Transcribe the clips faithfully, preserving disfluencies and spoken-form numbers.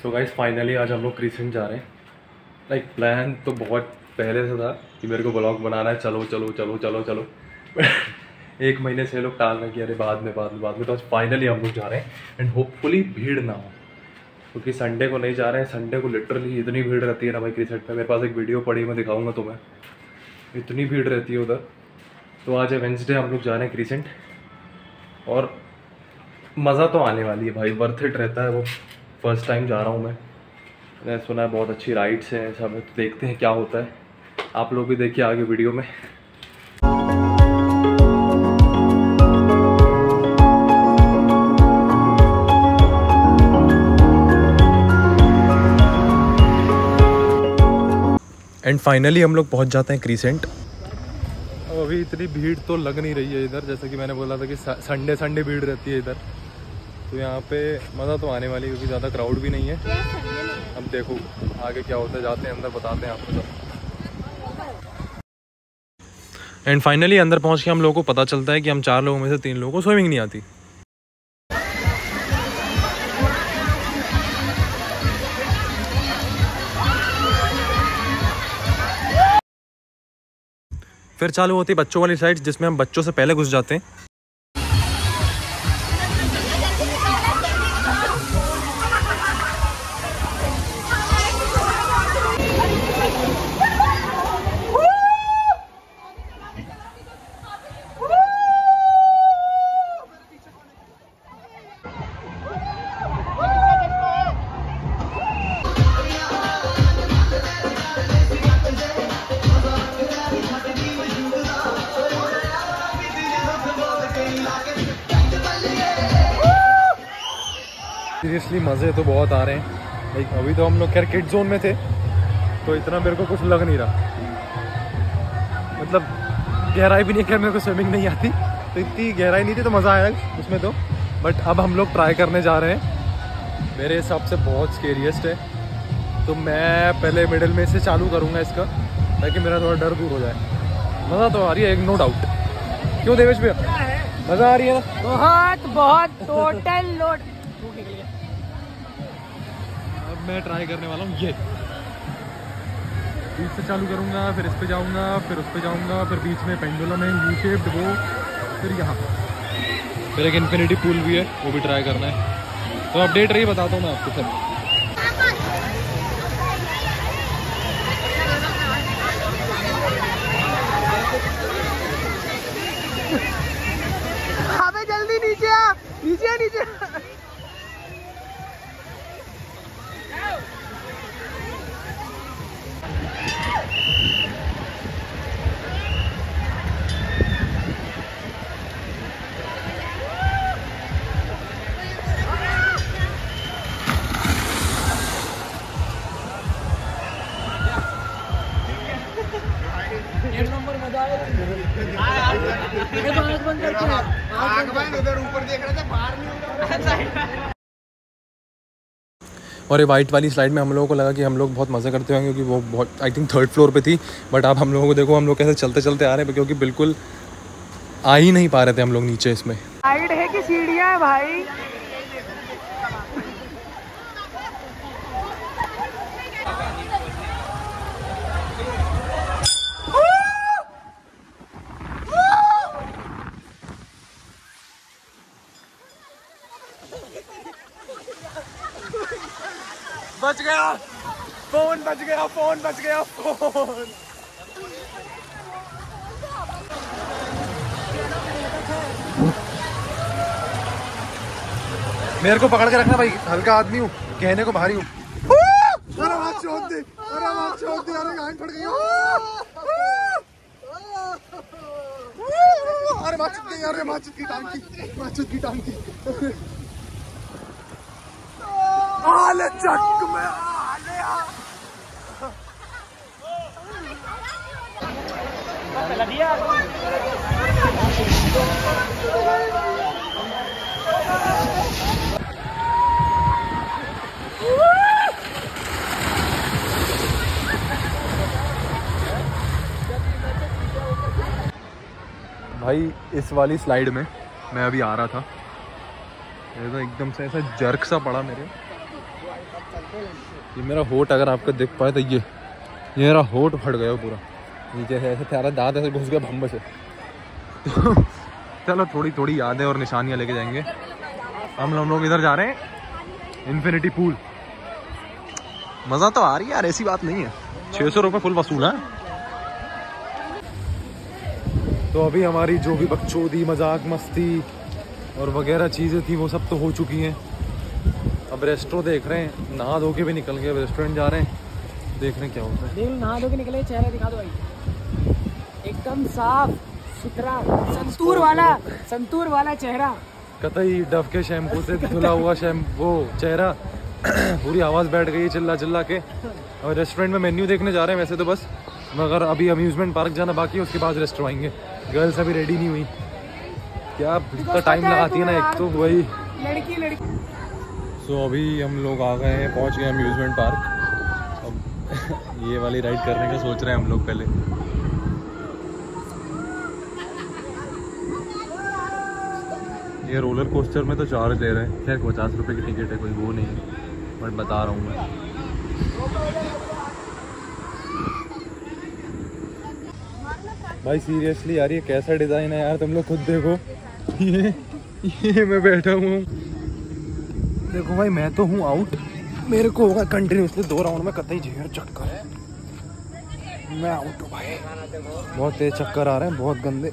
So guys finally आज हम लोग क्रिसेंट जा रहे हैं। लाइक प्लान तो बहुत पहले से था कि मेरे को ब्लॉग बनाना है, चलो चलो चलो चलो चलो एक महीने से लोग टाल रहे कि अरे बाद में बाद में बाद में तो आज फाइनली हम लोग जा रहे हैं एंड होपफुली भीड़ ना हो, क्योंकि संडे को नहीं जा रहे हैं। संडे को लिटरली इतनी भीड़ रहती है ना भाई क्रिसेंट में। मेरे पास एक वीडियो पड़ी, मैं दिखाऊंगा तुम्हें, इतनी भीड़ रहती है उधर। तो आज है वेंसडे, हम लोग जा रहे हैं क्रिसेंट और मज़ा तो आने वाली है भाई, वर्थ इट रहता है वो। फर्स्ट टाइम जा रहा हूँ मैं, मैंने सुना है बहुत अच्छी राइड्स हैं सब, तो देखते हैं क्या होता है। आप लोग भी देखिए आगे वीडियो में। एंड फाइनली हम लोग पहुँच जाते हैं क्रिसेंट। अब अभी इतनी भीड़ तो लग नहीं रही है इधर, जैसे कि मैंने बोला था कि संडे संडे भीड़ रहती है इधर। तो यहाँ पे मज़ा तो आने वाली है क्योंकि ज़्यादा क्राउड भी नहीं है। अब देखो आगे क्या होता है, जाते हैं अंदर, बताते हैं आपको सब। एंड फाइनली अंदर पहुँच के हम लोगों को पता चलता है कि हम चार लोगों में से तीन लोगों को स्विमिंग नहीं आती। फिर चालू होती है बच्चों वाली साइड, जिसमें हम बच्चों से पहले घुस जाते हैं। सीरियसली मज़े तो बहुत आ रहे हैं। लाइक अभी तो हम लोग खैर किड जोन में थे तो इतना मेरे को कुछ लग नहीं रहा, मतलब गहराई भी नहीं, खैर मेरे को स्विमिंग नहीं आती तो इतनी गहराई नहीं थी तो मज़ा आया उसमें तो। बट अब हम लोग ट्राई करने जा रहे हैं। मेरे हिसाब से बहुत स्केरियस्ट है, तो मैं पहले मिडिल में से चालू करूँगा इसका, ताकि मेरा थोड़ा डर दूर हो जाए। मज़ा तो आ रही है नो डाउट। क्यों देवेश भैया, मज़ा आ रही है ना? बहुत बहुत टोटल लोड। अब मैं ट्राई करने वाला हूँ, ये बीच से चालू करूँगा, फिर इस पे जाऊँगा, फिर उस पे जाऊँगा, फिर बीच में पेंडुलम है यू शेप्ड वो, फिर यहाँ फिर एक इन्फिनिटी पूल भी है, वो भी ट्राई करना है। तो अपडेट रही, बताता हूँ मैं आपको सब। अबे जल्दी नीचे आ, नीचे आ, नीचे आ। एक नंबर मजा आया। आग बंद करके आग बंद, उधर ऊपर देख रहा था, बाहर नहीं हो रहा। और ये वाइट वाली स्लाइड में हम लोगों को लगा कि हम लोग बहुत मज़े करते होंगे, क्योंकि वो बहुत आई थिंक थर्ड फ्लोर पे थी। बट अब हम लोगों को देखो, हम लोग कैसे चलते चलते आ रहे हैं, क्योंकि बिल्कुल आ ही नहीं पा रहे थे हम लोग नीचे। इसमें साइड है कि सीढ़ियाँ है भाई? बच गया फोन, बच गया फोन, बच गया फोन। मेरे को पकड़ के रखना भाई, हल्का आदमी हूँ, कहने को भारी हूँ। अरे आवाज छोड़ दे, अरे आवाज छोड़ दे, अरे गांड फट गई। अरे माचिस गई, अरे माचिस की टांग की, माचिस की टांग की। आले चक में आले आ। पहला दिया भाई। इस वाली स्लाइड में मैं अभी आ रहा था, तो एकदम से ऐसा जर्क सा पड़ा मेरे, ये मेरा होठ अगर आपको दिख पाए तो ये ये मेरा होठ फट गया पूरा नीचे से, ऐसे तेरा दांत ऐसे घुस गया भम्ब से। तो चलो थोड़ी थोड़ी यादें और निशानियाँ लेके जाएंगे। हम हम लोग इधर जा रहे हैं इन्फिनिटी पूल। मज़ा तो आ रही है यार, ऐसी बात नहीं है। छः सौ रुपये फुल वसूल है। तो अभी हमारी जो भी बकचोदी मजाक मस्ती और वगैरह चीज़ें थी वो सब तो हो चुकी हैं। अब रेस्टोरेंट देख रहे हैं, नहा धो के भी निकल गए, अब रेस्टोरेंट जा रहे हैं, देख रहे हैं क्या होता है। देख नहा धो के निकले, चेहरा दिखा दो भाई, एकदम साफ सुथरा संतूर वाला संतूर वाला चेहरा। कतई डव के शैम्पू से धुला हुआ शैम्पू चेहरा। पूरी आवाज़ बैठ गई चिल्ला चिल्ला के। और रेस्टोरेंट में मेन्यू देखने जा रहे हैं वैसे तो बस, मगर अभी अम्यूज़मेंट पार्क जाना बाकी है, उसके बाद रेस्टोरेंट आएंगे। गर्ल्स अभी रेडी नहीं हुई, क्या इतना टाइम लगाती है ना एक तो वही लड़की लड़की। सो so, अभी हम लोग आ गए हैं, पहुंच गए अम्यूज़मेंट पार्क। अब ये वाली राइड करने का सोच रहे हैं हम लोग पहले। ये रोलर कोस्टर में तो चार्ज ले रहे हैं, खैर पचास रुपए की टिकट है, कोई वो नहीं है, बट बता रहा हूँ मैं। भाई सीरियसली यार ये कैसा डिज़ाइन है यार, तुम लोग खुद देखो। ये ये मैं बैठा हूँ, देखो भाई मैं तो हूँ आउट, मेरे को होगा कंटिन्यूसली दो राउंड में कतई झेर चक्कर है, मैं आउट हूँ भाई। बहुत तेज चक्कर आ रहे हैं, बहुत गंदे।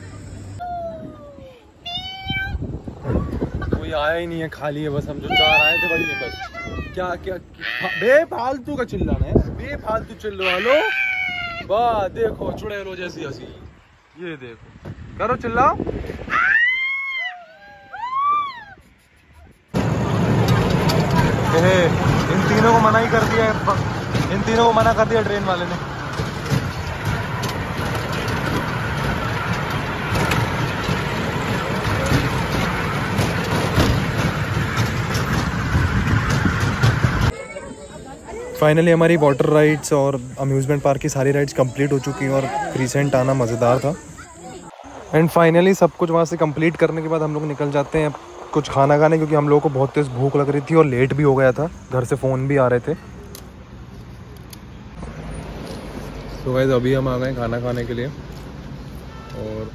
कोई आया ही नहीं है, खाली है बस, हम जो चार आए थे वही है बस। क्या क्या बेफालतू का चिल्लाना है, बेफालतू चिल्लो। हेलो वाह देखो चुड़ैलो जैसी हंसी, ये देखो, करो चिल्लाओ। इन तीनों को मना ही कर दिया, इन तीनों को मना कर दिया ट्रेन वाले ने। फाइनली हमारी वाटर राइड्स और अम्यूज़मेंट पार्क की सारी राइड्स कंप्लीट हो चुकी हैं और क्रीसेंट आना मज़ेदार था। एंड फाइनली सब कुछ वहाँ से कंप्लीट करने के बाद हम लोग निकल जाते हैं कुछ खाना खाने, क्योंकि हम लोगों को बहुत तेज़ भूख लग रही थी और लेट भी हो गया था, घर से फ़ोन भी आ रहे थे। तो गाइस अभी हम आ गए खाना खाने के लिए, और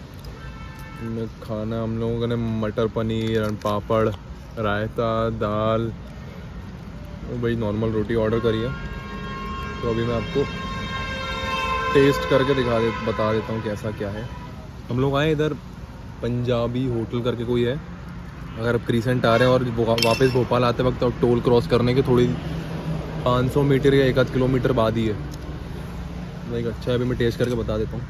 खाना हम लोगों ने मटर पनीर, पापड़, रायता, दाल, भाई नॉर्मल रोटी ऑर्डर करी है। तो अभी मैं आपको टेस्ट करके दिखा दे बता देता हूँ कैसा क्या है। हम लोग आए इधर पंजाबी होटल करके कोई है, अगर आप क्रीसेंट आ रहे हैं और वापस भोपाल आते वक्त और टोल क्रॉस करने के थोड़ी पाँच सौ मीटर या एक आध किलोमीटर बाद ही है। एक अच्छा है, अभी मैं टेस्ट करके बता देता हूँ।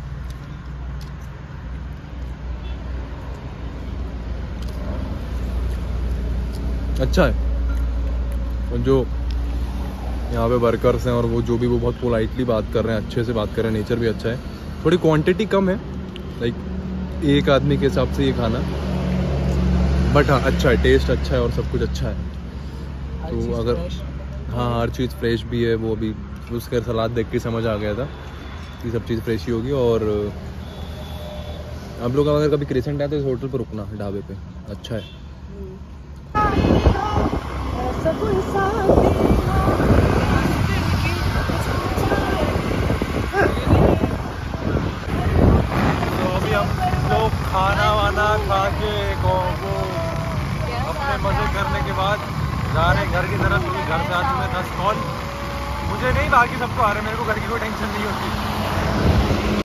अच्छा है, और जो यहाँ पे वर्कर्स हैं और वो जो भी वो बहुत पोलाइटली बात कर रहे हैं, अच्छे से बात कर रहे हैं, नेचर भी अच्छा है। थोड़ी क्वांटिटी कम है, लाइक एक आदमी के हिसाब से ये खाना, बट हाँ अच्छा है, टेस्ट अच्छा है और सब कुछ अच्छा है। तो अगर हाँ हर चीज़ फ्रेश भी है, वो अभी उसका सलाद देख के समझ आ गया था कि सब चीज़ फ्रेश ही होगी। और आप लोग अगर कभी क्रीसेंट आए तो इस होटल पर रुकना, ढाबे पे अच्छा है। तो अभी हम लोग खाना वाना खा के अपने मजे करने के बाद जा रहे हैं घर की तरफ। घर से आ चुके दस कॉल, मुझे नहीं बाकी सबको आ रहे, मेरे को घर की कोई टेंशन नहीं होती।